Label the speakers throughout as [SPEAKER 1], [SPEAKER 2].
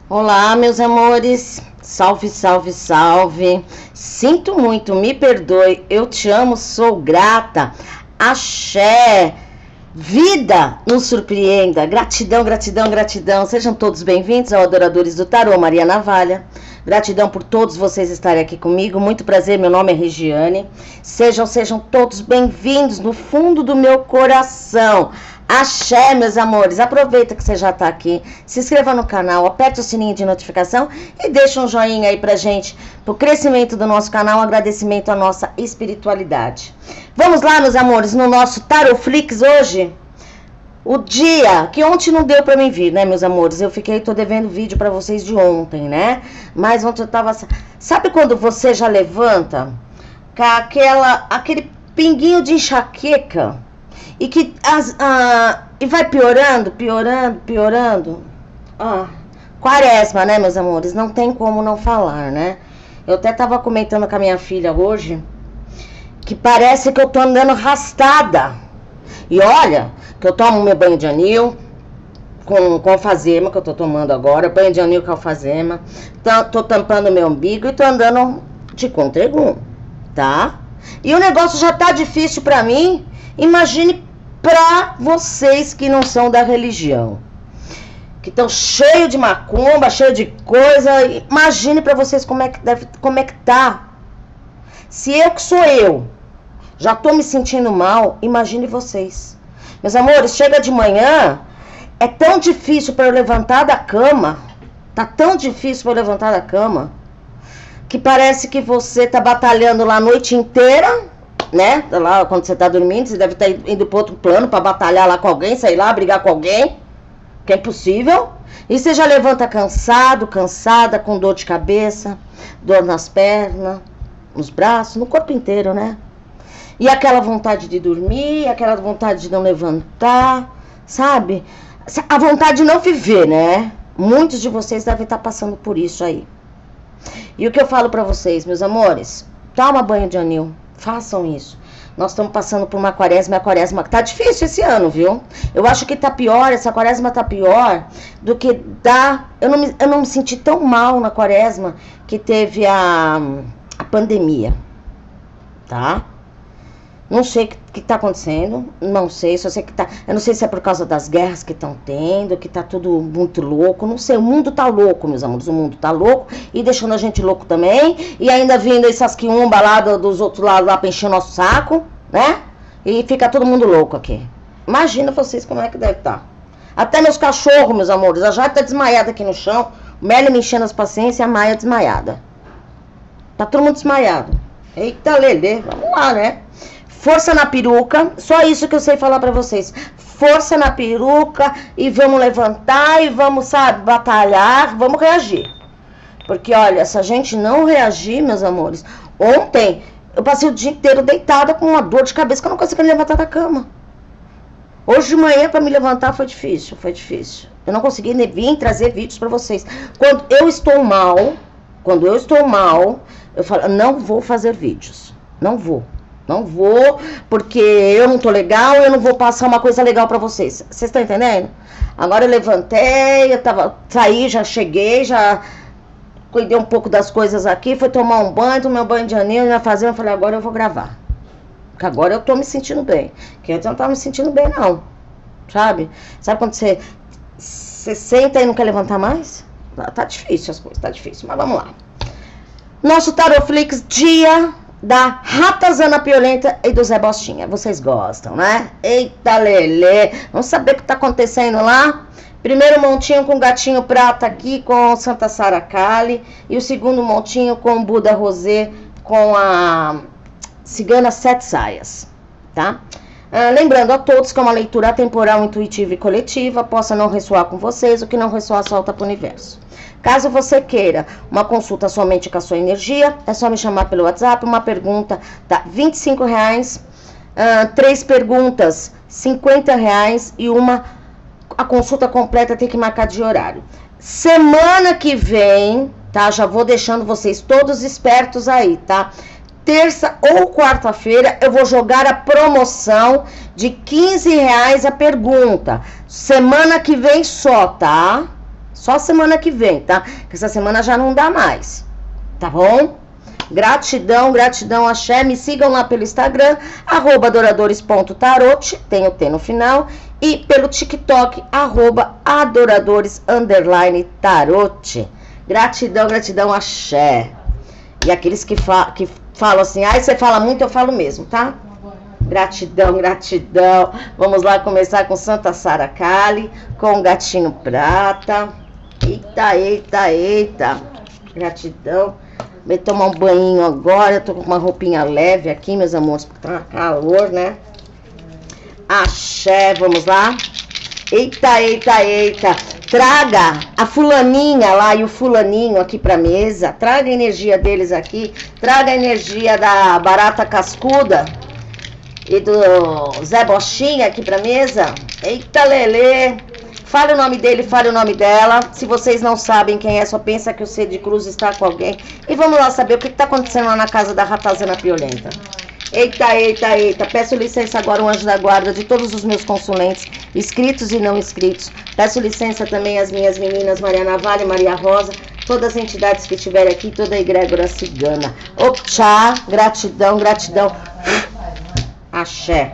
[SPEAKER 1] Olá, meus amores, salve, salve, salve. Sinto muito, me perdoe, eu te amo, sou grata. Axé, vida nos surpreenda. Gratidão, gratidão, gratidão. Sejam todos bem-vindos ao Adoradores do Tarô, Maria Navalha. Gratidão por todos vocês estarem aqui comigo. Muito prazer, meu nome é Regiane. Sejam todos bem-vindos no fundo do meu coração. Axé, meus amores, aproveita que você já tá aqui, se inscreva no canal, aperte o sininho de notificação e deixa um joinha aí pra gente, pro crescimento do nosso canal, um agradecimento à nossa espiritualidade. Vamos lá, meus amores, no nosso Taroflix hoje, o dia que ontem não deu pra mim vir, né, meus amores, tô devendo vídeo pra vocês de ontem, né, mas ontem eu tava, sabe quando você já levanta com aquele pinguinho de enxaqueca? E que e vai piorando. Quaresma, né, meus amores? Não tem como não falar, né? Eu até tava comentando com a minha filha hoje que parece que eu tô andando arrastada. E olha, que eu tomo meu banho de anil com alfazema, que eu tô tomando agora, banho de anil com alfazema. Tô tampando meu umbigo e tô andando de contregum, tá? E o negócio já tá difícil pra mim. Imagine para vocês que não são da religião, que estão cheio de macumba, cheio de coisa. Imagine para vocês como é que tá. Se eu que sou eu já tô me sentindo mal, imagine vocês. Meus amores, chega de manhã, é tão difícil para eu levantar da cama. Tá tão difícil para eu levantar da cama que parece que você tá batalhando lá a noite inteira, né? Lá quando você tá dormindo, você deve estar indo para outro plano para batalhar lá com alguém, sei lá, brigar com alguém, que é impossível. E você já levanta cansado, cansada, com dor de cabeça, dor nas pernas, nos braços, no corpo inteiro, né? E aquela vontade de dormir, aquela vontade de não levantar, sabe? A vontade de não viver, né? Muitos de vocês devem estar passando por isso aí. E o que eu falo para vocês, meus amores, toma banho de anil. Façam isso. Nós estamos passando por uma quaresma, a quaresma tá difícil esse ano, viu? Eu acho que tá pior, essa quaresma tá pior do que da... Eu não me senti tão mal na quaresma que teve a pandemia, tá? Não sei o que tá acontecendo, não sei, só sei que tá... Eu não sei se é por causa das guerras que estão tendo, que tá tudo muito louco, não sei, o mundo tá louco, meus amores, o mundo tá louco e deixando a gente louco também, e ainda vindo essas quiumba lá dos outros lados lá pra encher o nosso saco, né? E fica todo mundo louco aqui. Imagina vocês como é que deve estar. Até meus cachorros, meus amores, a Jade tá desmaiada aqui no chão, o Meli me enchendo as paciências e a Maia desmaiada. Tá todo mundo desmaiado. Eita, Lelê, vamos lá, né? Força na peruca, só isso que eu sei falar pra vocês. Força na peruca e vamos levantar e vamos, sabe, batalhar, vamos reagir. Porque, olha, se a gente não reagir, meus amores, ontem eu passei o dia inteiro deitada com uma dor de cabeça que eu não conseguia levantar da cama. Hoje de manhã pra me levantar foi difícil, foi difícil. Eu não consegui nem vir trazer vídeos pra vocês. Quando eu estou mal, eu falo, não vou fazer vídeos, não vou, porque eu não tô legal, eu não vou passar uma coisa legal pra vocês. Vocês estão entendendo? Agora eu levantei, saí, já cheguei, já cuidei um pouco das coisas aqui, fui tomar um banho, tomei um banho de anil, já fazer, eu falei, agora eu vou gravar. Porque agora eu tô me sentindo bem. Porque antes eu não tava me sentindo bem, não. Sabe? Sabe quando você senta e não quer levantar mais? Tá difícil as coisas, tá difícil, mas vamos lá. Nosso Taroflix, dia da Ratazana Piolenta e do Zé Bostinha. Vocês gostam, né? Eita, Lelê. Vamos saber o que tá acontecendo lá? Primeiro montinho com gatinho prata aqui, com Santa Sara Kali. E o segundo montinho com Buda Rosé, com a Cigana Sete Saias, tá? Lembrando a todos que é uma leitura atemporal, intuitiva e coletiva. Possa não ressoar com vocês, o que não ressoar solta pro universo. Caso você queira uma consulta somente com a sua energia, é só me chamar pelo WhatsApp. Uma pergunta dá R$25, 3 perguntas R$50 e a consulta completa tem que marcar de horário. Semana que vem, tá? Já vou deixando vocês todos espertos aí, tá? Terça ou quarta-feira eu vou jogar a promoção de R$15 a pergunta. Semana que vem só, tá? Só semana que vem, tá? Porque essa semana já não dá mais, tá bom? Gratidão, gratidão, axé. Me sigam lá pelo Instagram, @adoradores.tarot, tem o T no final. E pelo TikTok, @adoradores_tarot. Gratidão, gratidão, axé. E aqueles que falam assim, ai, você fala muito, eu falo mesmo, tá? Gratidão, gratidão. Vamos lá começar com Santa Sara Kali, com o gatinho prata. Eita, eita, eita. Gratidão. Vou tomar um banho agora. Eu tô com uma roupinha leve aqui, meus amores, porque tá calor, né? Axé, vamos lá. Eita, eita, eita. Traga a fulaninha lá e o fulaninho aqui pra mesa. Traga a energia deles aqui. Traga a energia da barata cascuda e do Zé Bochinha aqui pra mesa. Eita, Lelê. Fale o nome dele, fale o nome dela. Se vocês não sabem quem é, só pensa que o C de Cruz está com alguém. E vamos lá saber o que está acontecendo lá na casa da Ratazana Piolenta. Eita, eita, eita. Peço licença agora, o anjo da guarda, de todos os meus consulentes, inscritos e não inscritos. Peço licença também às minhas meninas Maria Navalha e Maria Rosa, todas as entidades que estiverem aqui, toda a egrégora cigana. Opchá, gratidão, gratidão. Axé.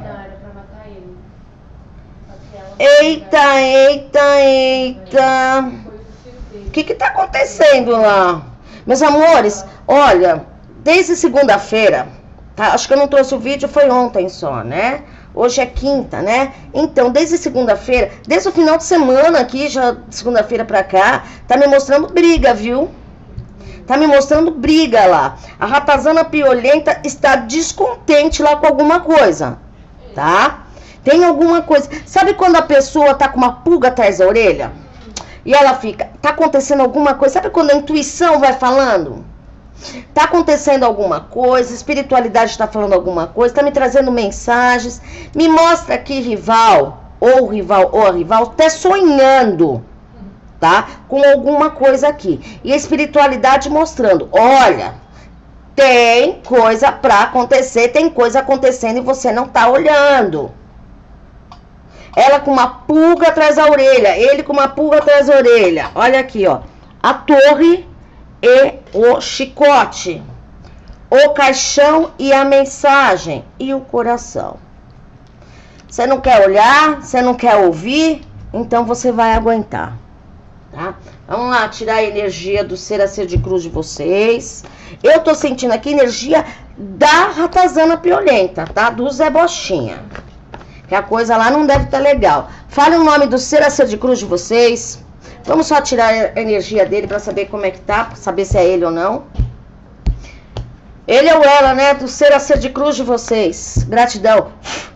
[SPEAKER 1] Eita, eita, eita. O que tá acontecendo lá? Meus amores, olha, desde segunda-feira, tá? Acho que eu não trouxe o vídeo, foi ontem só, né? Hoje é quinta, né? Então, desde segunda-feira, desde o final de semana aqui, já segunda-feira pra cá, tá me mostrando briga, viu? Tá me mostrando briga lá. A Ratazana Piolenta está descontente lá com alguma coisa, tá? Tem alguma coisa. Sabe quando a pessoa tá com uma pulga atrás da orelha? E ela fica, tá acontecendo alguma coisa. Sabe quando a intuição vai falando? Tá acontecendo alguma coisa, a espiritualidade está falando alguma coisa, tá me trazendo mensagens. Me mostra aqui rival, ou a rival, até sonhando, tá? Com alguma coisa aqui. E a espiritualidade mostrando, olha, tem coisa pra acontecer, tem coisa acontecendo e você não tá olhando. Ela com uma pulga atrás da orelha, ele com uma pulga atrás da orelha. Olha aqui, ó. A torre e o chicote. O caixão e a mensagem. E o coração. Você não quer olhar, você não quer ouvir, então você vai aguentar. Tá? Vamos lá, tirar a energia do ser a ser de cruz de vocês. Eu tô sentindo aqui energia da Ratazana Piolenta, tá? Do Zé Bochinha. Que a coisa lá não deve estar legal. Fale o nome do ser a ser de cruz de vocês. Vamos só tirar a energia dele para saber como é que tá, pra saber se é ele ou não. Ele ou ela, né? Do ser a ser de cruz de vocês. Gratidão.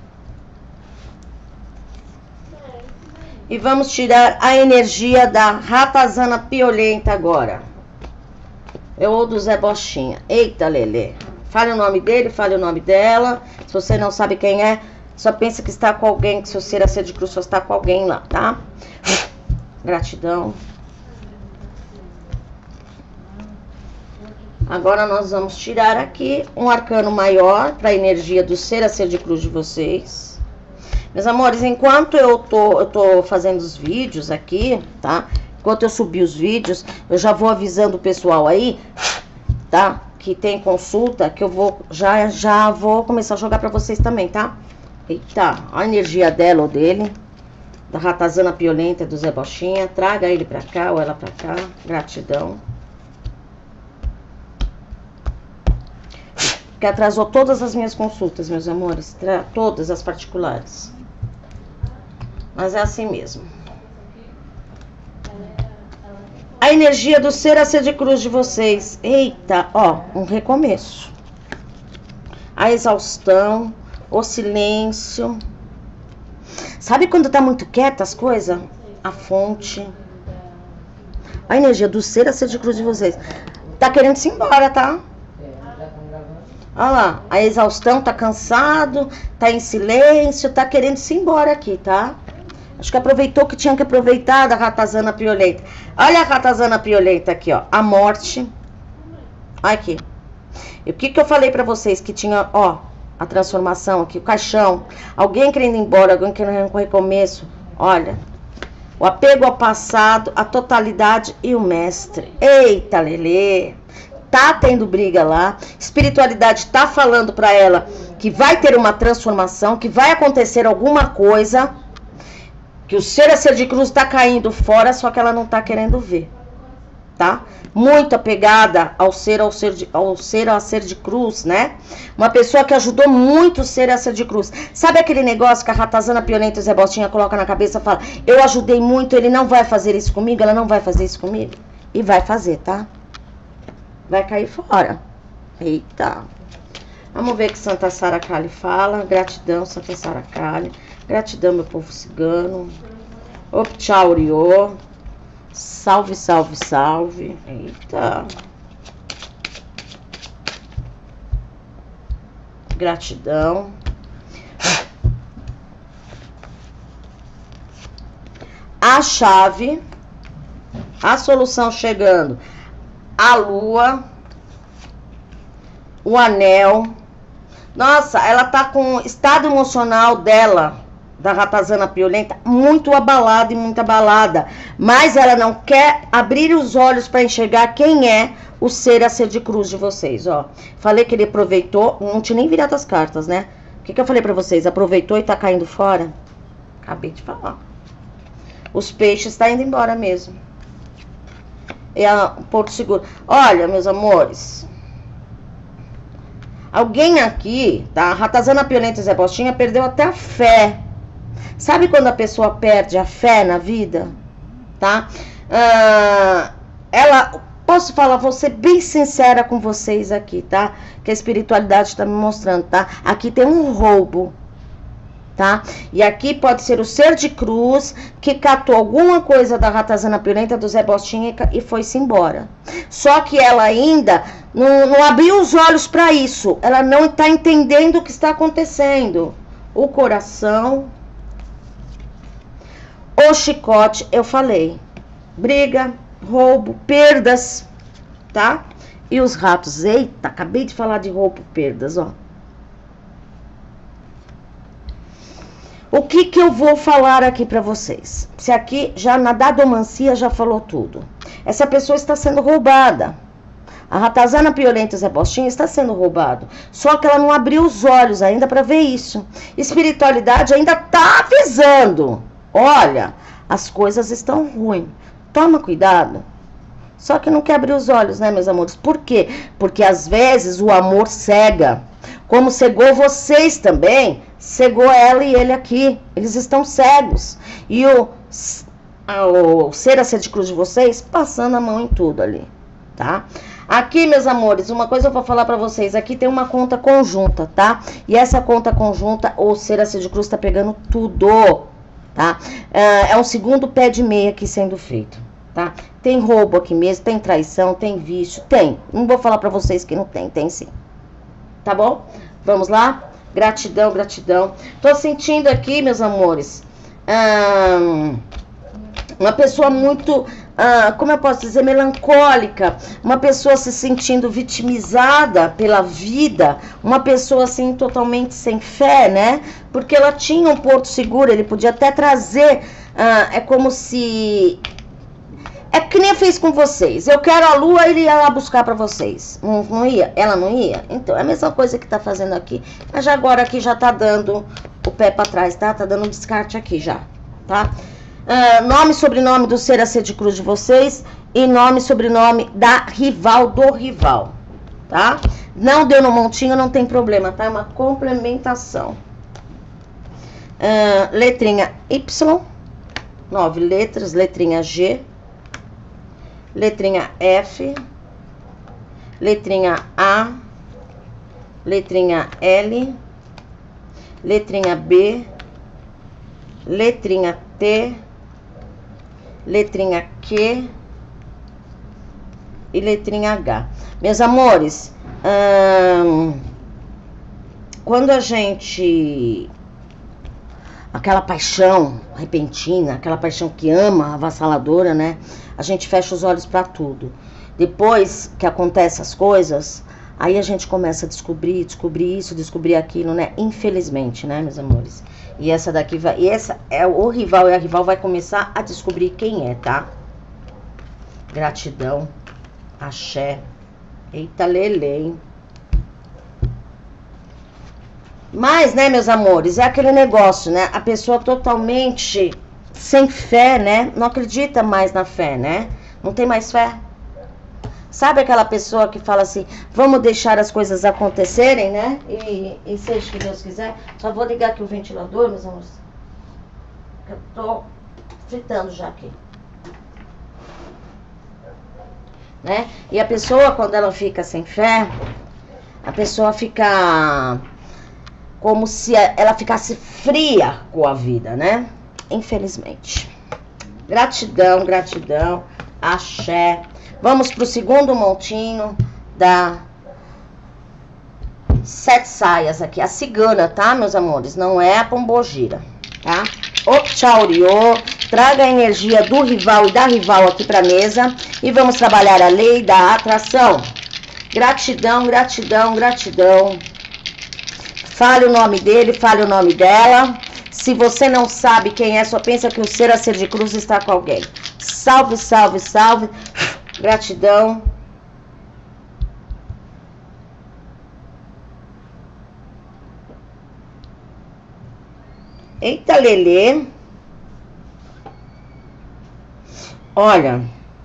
[SPEAKER 1] E vamos tirar a energia da Ratazana Piolenta agora. Ou do Zé Bochinha. Eita, Lelê. Fale o nome dele, fale o nome dela. Se você não sabe quem é, só pensa que está com alguém, que seu ser a ser de cruz só está com alguém lá, tá? Gratidão. Agora nós vamos tirar aqui um arcano maior para a energia do ser a ser de cruz de vocês. Meus amores, enquanto eu tô fazendo os vídeos aqui, tá? Enquanto eu subir os vídeos, eu já vou avisando o pessoal aí, tá? Que tem consulta, que eu vou já vou começar a jogar para vocês também, tá? Eita, a energia dela ou dele, da Ratazana Piolenta, do Zé Bochinha. Traga ele pra cá ou ela pra cá. Gratidão. Que atrasou todas as minhas consultas, meus amores. Todas as particulares. Mas é assim mesmo. A energia do ser a ser de cruz de vocês. Eita, ó, um recomeço. A exaustão. O silêncio. Sabe quando tá muito quieta as coisas? A fonte. A energia do ser a ser de cruz de vocês. Tá querendo se embora, tá? Olha lá. A exaustão, tá cansado. Tá em silêncio. Tá querendo se embora aqui, tá? Acho que aproveitou que tinha que aproveitar da Ratazana Piolenta. Olha a Ratazana Piolenta aqui, ó. A morte. Olha aqui. E o que eu falei pra vocês? Que tinha, ó. A transformação aqui, o caixão. Alguém querendo ir embora, alguém querendo um recomeço. Olha. O apego ao passado, a totalidade e o mestre. Eita, Lelê. Tá tendo briga lá. Espiritualidade tá falando pra ela que vai ter uma transformação, que vai acontecer alguma coisa, que o ser a ser de cruz tá caindo fora, só que ela não tá querendo ver, tá? Muito apegada ao ser a ser de cruz, né? Uma pessoa que ajudou muito o ser a ser de cruz. Sabe aquele negócio que a Ratazana Pionenta e Zé Bostinha coloca na cabeça e fala: eu ajudei muito, ele não vai fazer isso comigo, ela não vai fazer isso comigo? E vai fazer, tá? Vai cair fora. Eita. Vamos ver o que Santa Sara Kali fala. Gratidão, Santa Sara Kali. Gratidão, meu povo cigano. Tchau, Oriô. Salve, salve, salve. Eita. Gratidão. A chave. A solução chegando. A lua. O anel. Nossa, ela tá com o estado emocional dela, da Ratazana Piolenta, muito abalada e muito abalada. Mas ela não quer abrir os olhos para enxergar quem é o ser a ser de cruz de vocês, ó. Falei que ele aproveitou, não tinha nem virado as cartas, né? O que eu falei para vocês? Aproveitou e tá caindo fora? Acabei de falar. Os peixes tá indo embora mesmo. É o Porto Seguro. Olha, meus amores, alguém aqui, tá? Ratazana Piolenta e Zé Bostinha perdeu até a fé. Sabe quando a pessoa perde a fé na vida? Tá? Posso falar, vou ser bem sincera com vocês aqui, tá? Que a espiritualidade tá me mostrando, tá? Aqui tem um roubo, tá? E aqui pode ser o ser de cruz que catou alguma coisa da Ratazana Piolenta, do Zé Bostinha e foi-se embora. Só que ela ainda não abriu os olhos para isso. Ela não está entendendo o que está acontecendo. O coração, o chicote, eu falei. Briga, roubo, perdas, tá? E os ratos, eita, acabei de falar de roubo, perdas, ó. O que eu vou falar aqui para vocês? Se aqui já na dadomancia já falou tudo. Essa pessoa está sendo roubada. A Ratazana Piolenta e Zé Bostinha está sendo roubado. Só que ela não abriu os olhos ainda para ver isso. Espiritualidade ainda tá avisando. Olha, as coisas estão ruins. Toma cuidado. Só que não quer abrir os olhos, né, meus amores? Por quê? Porque às vezes o amor cega. Como cegou vocês também, cegou ela e ele aqui. Eles estão cegos. E o ser a ser de cruz de vocês, passando a mão em tudo ali, tá? Aqui, meus amores, uma coisa eu vou falar pra vocês. Aqui tem uma conta conjunta, tá? E essa conta conjunta, o ser a ser de cruz, tá pegando tudo, tá? É um segundo pé de meia aqui sendo feito, tá? Tem roubo aqui mesmo, tem traição, tem vício, tem. Não vou falar pra vocês que não tem, tem sim. Tá bom? Vamos lá? Gratidão, gratidão. Tô sentindo aqui, meus amores, uma pessoa muito, como eu posso dizer, melancólica. Uma pessoa se sentindo vitimizada pela vida. Uma pessoa, assim, totalmente sem fé, né? Porque ela tinha um porto seguro, ele podia até trazer, é como se... É que nem eu fiz com vocês. Eu quero a lua, ele ia lá buscar pra vocês. Não ia? Ela não ia? Então, é a mesma coisa que tá fazendo aqui. Mas já agora aqui já tá dando o pé pra trás, tá? Tá dando um descarte aqui já, tá? Nome e sobrenome do ser a ser de cruz de vocês. E nome e sobrenome da rival do rival, tá? Não deu no montinho, não tem problema, tá? É uma complementação. Letrinha Y, 9 letras, letrinha G, letrinha F, letrinha A, letrinha L, letrinha B, letrinha T, letrinha Q e letrinha H. Meus amores, quando a gente... Aquela paixão repentina, aquela paixão que ama, avassaladora, né? A gente fecha os olhos para tudo. Depois que acontecem as coisas, Aí a gente começa a descobrir isso, descobrir aquilo, né? Infelizmente, né, meus amores? E essa daqui vai... E essa é o rival, e a rival vai começar a descobrir quem é, tá? Gratidão. Axé. Eita, lelê, hein? Mas, né, meus amores, é aquele negócio, né? A pessoa totalmente sem fé, né? Não acredita mais na fé, né? Não tem mais fé. Sabe aquela pessoa que fala assim, vamos deixar as coisas acontecerem, né? E seja o que Deus quiser. Só vou ligar aqui o ventilador, meus amores. Eu tô fritando já aqui. Né? E a pessoa, quando ela fica sem fé, a pessoa fica como se ela ficasse fria com a vida, né? Infelizmente. Gratidão, gratidão. Axé. Vamos pro segundo montinho da 7 saias aqui. A cigana, tá, meus amores? Não é a pombogira, tá? O Tchauriô. Traga a energia do rival e da rival aqui pra mesa. E vamos trabalhar a lei da atração. Gratidão, gratidão, gratidão. Fale o nome dele, fale o nome dela. Se você não sabe quem é, só pensa que o ser a ser de cruz está com alguém. Salve, salve, salve. Gratidão. Eita, lelê. Olha.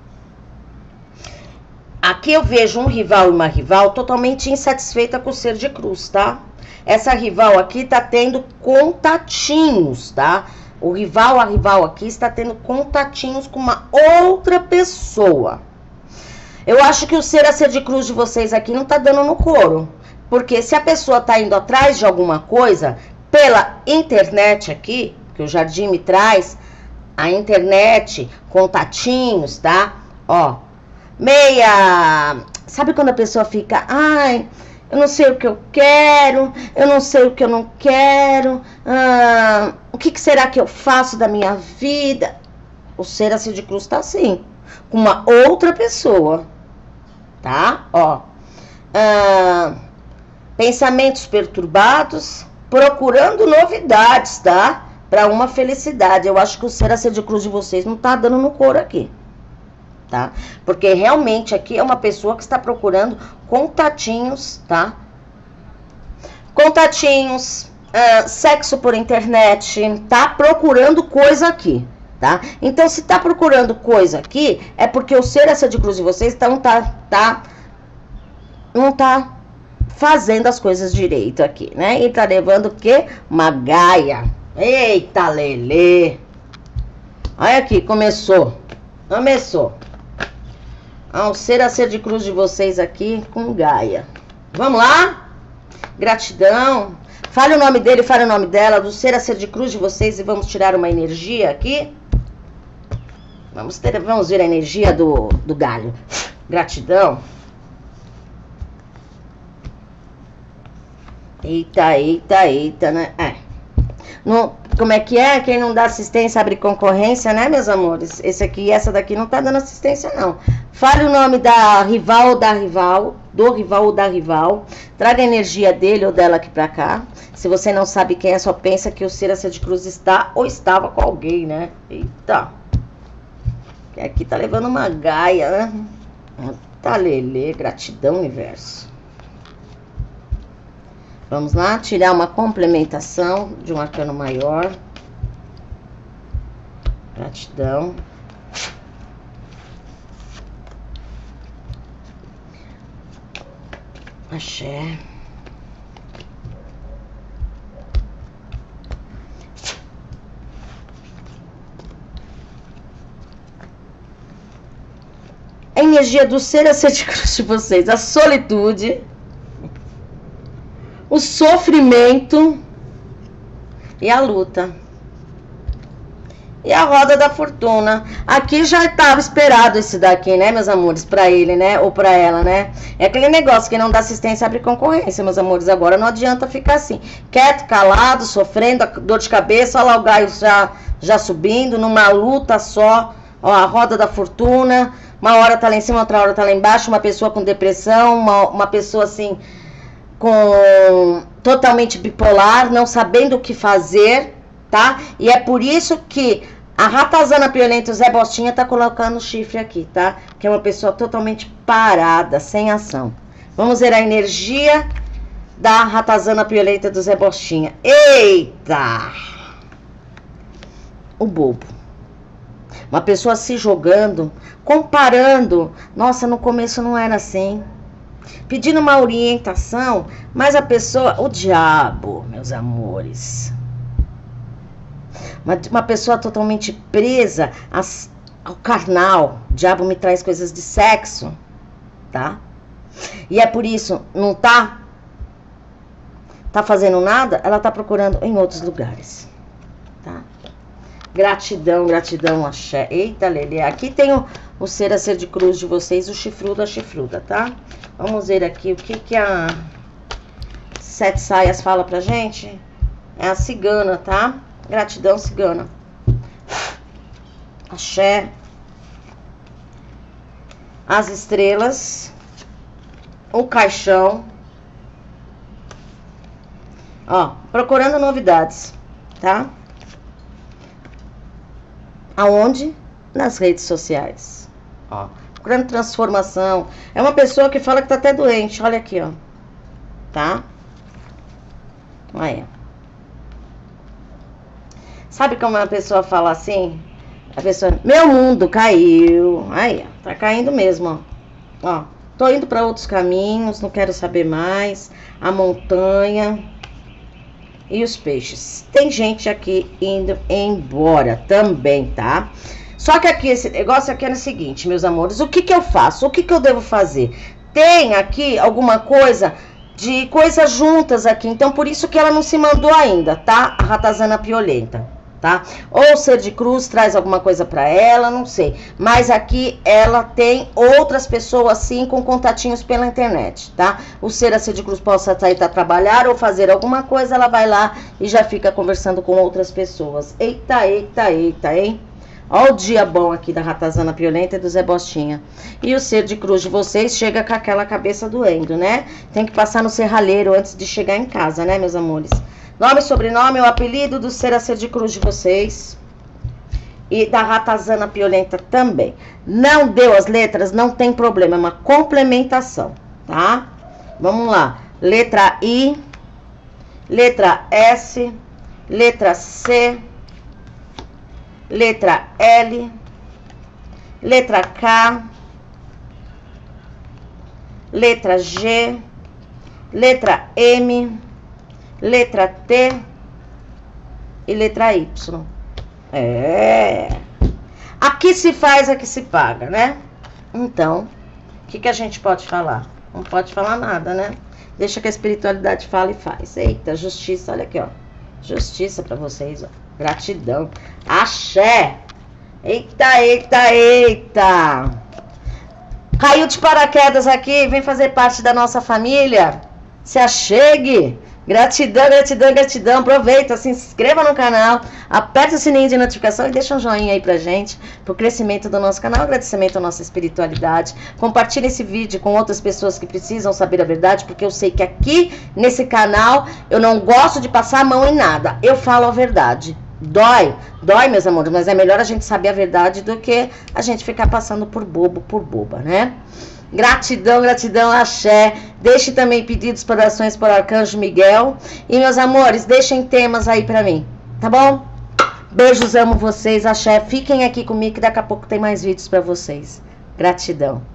[SPEAKER 1] Aqui eu vejo um rival e uma rival totalmente insatisfeita com o ser de cruz, tá? Essa rival aqui tá tendo contatinhos, tá? O rival, a rival aqui está tendo contatinhos com uma outra pessoa. Eu acho que o ser a ser de cruz de vocês aqui não tá dando no couro. Porque se a pessoa tá indo atrás de alguma coisa pela internet aqui, que o jardim me traz, a internet, contatinhos, tá? Ó, meia... Sabe quando a pessoa fica... Ai, eu não sei o que eu quero, eu não sei o que eu não quero, o que será que eu faço da minha vida? O ser a ser de cruz tá assim, com uma outra pessoa, tá? Ó, pensamentos perturbados, procurando novidades, tá? Para uma felicidade. Eu acho que o ser a ser de cruz de vocês não tá dando no couro aqui, tá? Porque realmente aqui é uma pessoa que está procurando contatinhos, tá? Contatinhos, sexo por internet, tá procurando coisa aqui, tá? Então, se tá procurando coisa aqui, é porque o ser a ser de cruz de vocês não tá fazendo as coisas direito aqui, né? E tá levando o quê? Uma gaia. Eita, lelê. Olha aqui, começou. O ser a ser de cruz de vocês aqui com Gaia. Vamos lá? Gratidão. Fale o nome dele, fale o nome dela, do ser a ser de cruz de vocês e vamos tirar uma energia aqui. Vamos ver a energia do galho. Gratidão. Eita, eita, eita, né? Como é que é? Quem não dá assistência abre concorrência, né, meus amores? Esse aqui, essa daqui não tá dando assistência, não. Fale o nome da rival ou da rival, do rival ou da rival. Traga a energia dele ou dela aqui pra cá. Se você não sabe quem é, só pensa que o ser a ser de cruz está ou estava com alguém, né? Eita. Aqui tá levando uma gaia, né? Tá, lelê, gratidão, universo. Vamos lá, tirar uma complementação de um arcano maior. Gratidão. Axé. A energia do ser a ser de cruz de vocês, a solitude, o sofrimento e a luta. E a roda da fortuna. Aqui já estava esperado esse daqui, né, meus amores? Pra ele, né? Ou pra ela, né? É aquele negócio que não dá assistência, abre concorrência, meus amores. Agora não adianta ficar assim, quieto, calado, sofrendo, dor de cabeça. Olha lá o gaio já subindo, numa luta só. Ó, a roda da fortuna, uma hora tá lá em cima, outra hora tá lá embaixo, uma pessoa com depressão, uma pessoa assim, totalmente bipolar, não sabendo o que fazer, tá? E é por isso que a ratazana piolenta, o Zé Bostinha, tá colocando o chifre aqui, tá? Que é uma pessoa totalmente parada, sem ação. Vamos ver a energia da ratazana piolenta do Zé Bostinha. Eita! O bobo. Uma pessoa se jogando, comparando. Nossa, no começo não era assim. Pedindo uma orientação, mas a pessoa... O diabo, meus amores. Uma pessoa totalmente presa ao carnal. O diabo me traz coisas de sexo, tá? E é por isso, não tá fazendo nada, ela tá procurando em outros lugares, tá? Gratidão, gratidão, axé. Eita, Lelê, aqui tem o ser a ser de cruz de vocês, o chifrudo, a chifruda, tá? Vamos ver aqui o que a Sete Saias fala pra gente. É a cigana, tá? Gratidão, cigana. Axé. As estrelas. O caixão. Ó, procurando novidades, tá? Aonde? Nas redes sociais. Ó, procurando transformação. É uma pessoa que fala que tá até doente. Olha aqui, ó. Tá? Aí, ó. Sabe como uma pessoa fala assim? A pessoa, meu mundo caiu. Aí, ó, tá caindo mesmo, ó. Ó, tô indo para outros caminhos, não quero saber mais. A montanha e os peixes. Tem gente aqui indo embora também, tá? Só que aqui, esse negócio aqui é o seguinte, meus amores. O que que eu faço? O que que eu devo fazer? Tem aqui alguma coisa de coisas juntas aqui. Então, por isso que ela não se mandou ainda, tá? A ratazana piolenta. Tá? Ou o ser de cruz traz alguma coisa pra ela, não sei. Mas aqui ela tem outras pessoas assim com contatinhos pela internet, tá? O ser de cruz possa sair pra trabalhar ou fazer alguma coisa, ela vai lá e já fica conversando com outras pessoas. Eita, eita, eita, hein? Ó o dia bom aqui da ratazana piolenta e do Zé Bostinha. E o ser de cruz de vocês chega com aquela cabeça doendo, né? Tem que passar no serralheiro antes de chegar em casa, né, meus amores? Nome, sobrenome, o apelido do ser a ser de cruz de vocês. E da ratazana piolenta também. Não deu as letras, não tem problema. É uma complementação, tá? Vamos lá. Letra I. Letra S. Letra C. Letra L. Letra K. Letra G. Letra M. Letra T e letra Y. É. Aqui se faz, aqui se paga, né? Então, o que a gente pode falar? Não pode falar nada, né? Deixa que a espiritualidade fala e faz. Eita, justiça, olha aqui, ó. Justiça pra vocês, ó. Gratidão. Axé. Eita, eita, eita. Caiu de paraquedas aqui, vem fazer parte da nossa família. Se achegue. Gratidão, gratidão, gratidão. Aproveita, se inscreva no canal, aperta o sininho de notificação e deixa um joinha aí pra gente, pro crescimento do nosso canal, agradecimento à nossa espiritualidade. Compartilhe esse vídeo com outras pessoas que precisam saber a verdade, porque eu sei que aqui nesse canal eu não gosto de passar a mão em nada. Eu falo a verdade. Dói, dói, meus amores, mas é melhor a gente saber a verdade do que a gente ficar passando por bobo, por boba, né? Gratidão, gratidão, axé. Deixe também pedidos para orações para o Arcanjo Miguel. E, meus amores, deixem temas aí pra mim, tá bom? Beijos, amo vocês, axé. Fiquem aqui comigo que daqui a pouco tem mais vídeos pra vocês. Gratidão.